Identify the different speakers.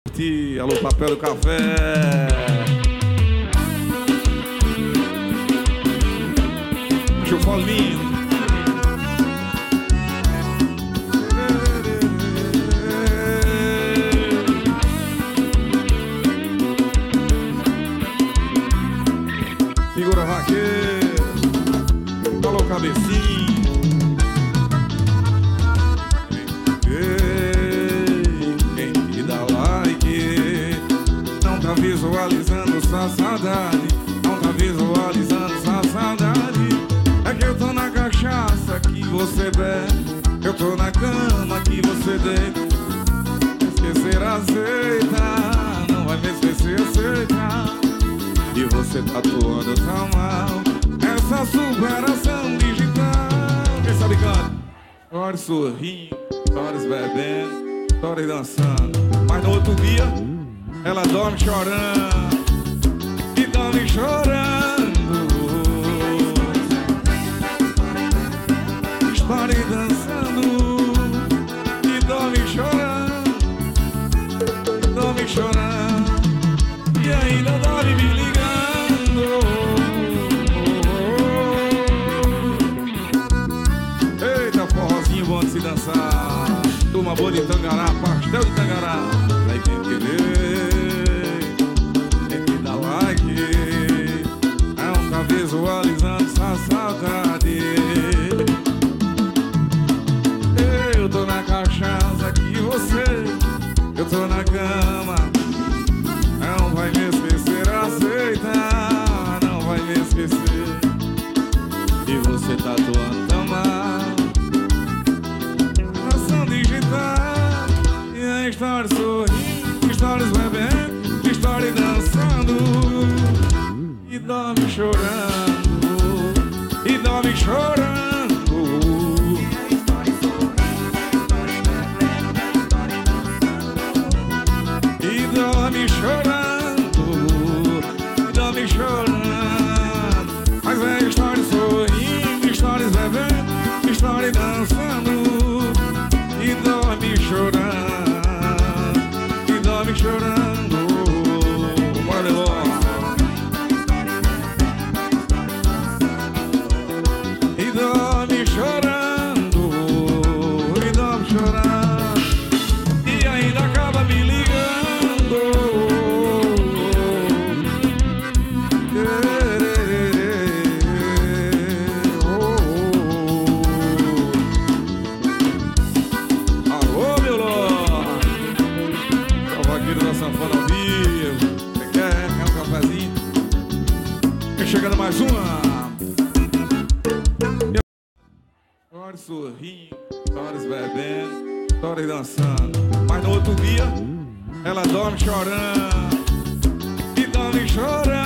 Speaker 1: Alô, papel do café. Chufolinho. Figura vaqueira. Alô, cabecinho. Quem te dá like não tá visualizando sua saudade. Não tá visualizando sua saudade. É que eu tô na cachaça que você bebe. Eu tô na cama que você deita. Esquecer aceita. Não vai me esquecer, aceita. E você tá atuando tão mal. Essa superação digital. Quem sabe canta? Chore sorrindo, chores bebendo, chore dançando. Mas no outro dia ela dorme chorando. E dorme chorando. Chore dançando. E dorme chorando. E dorme chorando. E ainda dorme me ligando. Eita, forrozinho bom de se dançar. Turma boa de Tangará, pastel de Tangará. Aí quem querer, tem que dar like. Não tá visualizando essa saudade. Eu tô na cachaça que você. Eu tô na cama. Não vai me esquecer, aceita. Não vai me esquecer. E você tá atuando tão mal. Ação digital. E a história sorrindo, histórias bebendo, história dançando. E dorme chorando. E dorme chorando. E dorme chorando. E dorme chorando. Mas é história sorrindo, histórias bebendo, história dançando. E dorme chorando. E dorme chorando. Bora logo. E dorme chorando. E dorme chorando. E ainda acaba me ligando. Alô, meu Lorde. É o vaqueiro da sanfona ao vivo. Você quer um cafezinho? Vem chegando mais uma. Chores sorrindo, chores bebendo, chores dançando. Mas no outro dia ela dorme chorando. E dorme chorando.